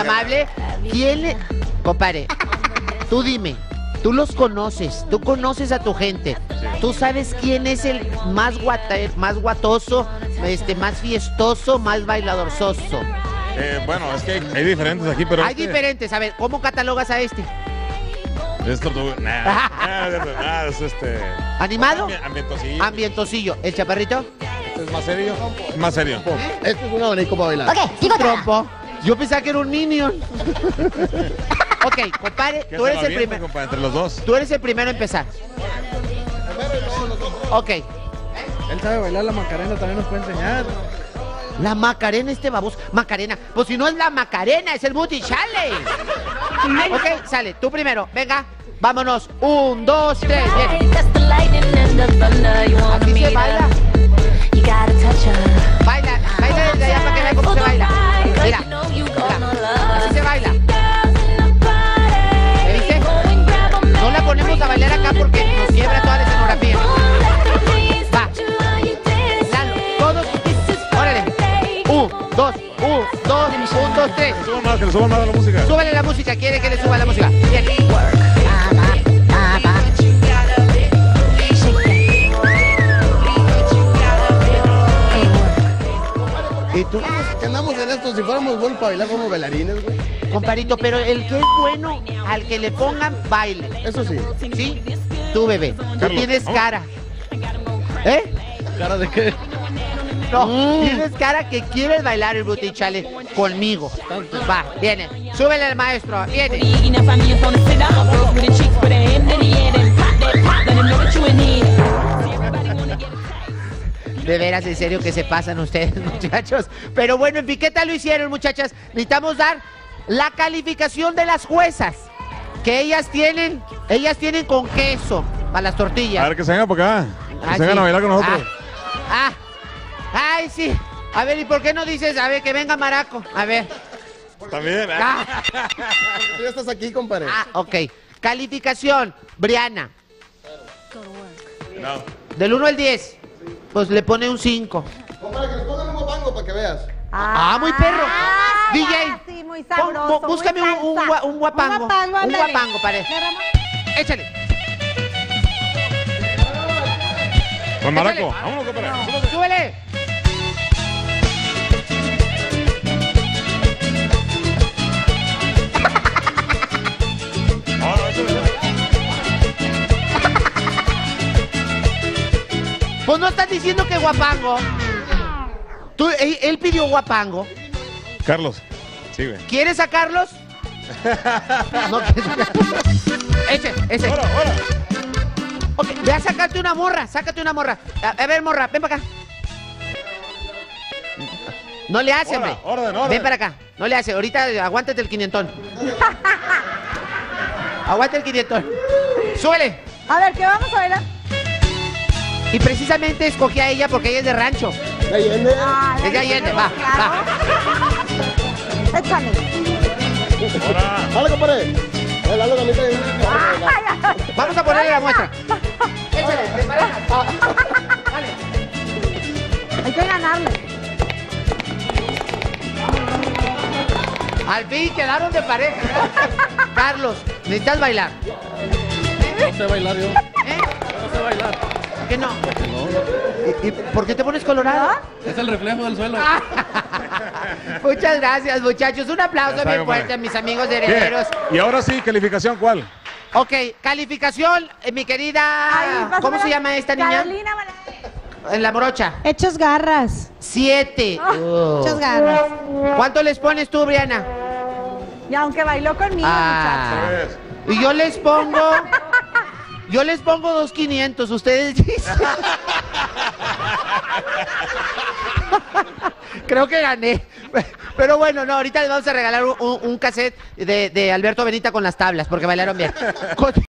amable. Compadre, tú dime, tú los conoces, tú conoces a tu gente. Sí. Tú sabes quién es el más guatoso, más fiestoso, más bailadorzoso. Bueno, es que hay diferentes aquí, pero Hay diferentes. A ver, ¿cómo catalogas a este? Es tortuga. Nah, es ¿Animado? Ambientosillo. Ambientosillo. ¿El chaparrito? ¿Es más serio? Es más serio. Este es un abanico para bailar. Ok, sigo Trompo. Yo pensaba que era un minion. Ok, compadre, ¿Qué tú se eres lo el avienta, primero. compadre, entre los dos? Tú eres el primero en empezar. Ok. Él sabe bailar la Macarena, también nos puede enseñar. La Macarena, baboso. Macarena. Pues si no es la Macarena, es el Booty Challenge. Ok, sale. Tú primero. Venga. Vámonos. 1, 2, 3. Bien. Aquí se baila. Baila. Baila desde allá para que vean cómo se baila. Mira. Así se baila. ¿Me viste? No la ponemos a bailar acá porque nos quiebra toda la escenografía. Va. Lalo, todos. Órale. 1, 2, 1, 2, 1, 2, 3. Que le suban más a la música. Súbele la música, quiere que le suba la música. Bien. ¿Y tú? Que andamos en esto, si fuéramos buenos para bailar como bailarines, güey. Comparito, pero el que es bueno, al que le pongan baile. Eso sí. ¿Sí? Tú, bebé. Tú Carlos, tienes vamos. cara. ¿Eh? ¿Cara de qué? No, tienes cara que quieres bailar el Booty Challenge conmigo. Va, viene. Súbele al maestro. Viene. De veras, en serio que se pasan ustedes, muchachos. Pero bueno, en Piqueta lo hicieron, muchachas. Necesitamos dar la calificación de las juezas. Que ellas tienen con queso para las tortillas. A ver, que se vengan para acá. Que Ah, se vengan sí. a bailar con nosotros. Ay, sí. A ver, ¿y por qué no dices, a ver, que venga Maraco? A ver. También. Ah, Tú ya estás aquí, compadre. ok. Calificación, Briana. No. Del 1 al 10. Pues le pone un 5. Compadre, que nos pongan un guapango para que veas. Muy perro. Ah, DJ. ya, sí, muy sabroso, Búscame muy un salsa. guapango. Un guapango, Un ándale. guapango, parece. ¿De Ramón? Échale. Con Maraco. Échale. Vámonos, compadre. Súbele. Pues no estás diciendo que guapango. Él pidió guapango. Carlos. Sí, güey. ¿Quieres sacarlos? No. Ese. Ahora. Ok, ve a sacarte una morra, sácate una morra. A ver, morra, ven para acá. No le hace, hombre. Orden. Ven para acá. No le hace. Ahorita aguántate el 500. Aguanta el 500. Súbele. A ver, ¿qué vamos a bailar? Y precisamente escogí a ella porque ella es de rancho. De Allende. Ah, Es de Allende, va. Échale. Ahora. Dale, compadre. Lalo también está bien. Vamos a ponerle la muestra. Échale, de pareja. Dale. Hay que ganarle. Al fin quedaron de pareja. Carlos, necesitas bailar. No sé bailar yo. ¿Eh? No sé bailar. ¿Por qué no? ¿Y por qué te pones colorado? Es el reflejo del suelo. Muchas gracias, muchachos. Un aplauso Ya está, bien compadre. fuerte a mis amigos de ¿Qué? herederos. Y ahora sí, calificación, ¿cuál? Ok, calificación, mi querida. Ay, ¿Cómo pásame se la- llama esta niña? Carolina Valentín. En la morocha. Hechos garras. 7. Hechos garras. ¿Cuánto les pones tú, Briana? Y aunque bailó conmigo, muchachos. Y yo les pongo 2,500. Ustedes dicen. Creo que gané. Pero bueno, no, ahorita les vamos a regalar un cassette de Alberto Benita con las tablas, porque bailaron bien.